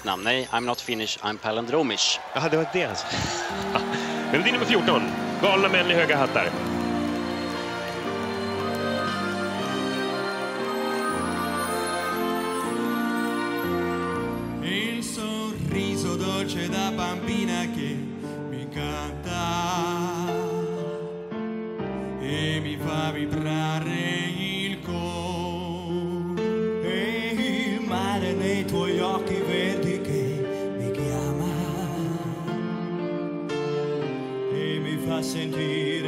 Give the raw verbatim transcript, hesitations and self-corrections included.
namn. Nej, I'm not Finnish, I'm palindromish. Jaha, det var det alltså. Melodi nummer fjorton. Galna män i höga hattar. Il sorriso dolce da bambina che mi canta e mi fa vibrare il cuore, e il mare nei tuoi occhi verdi che mi chiama e mi fa sentire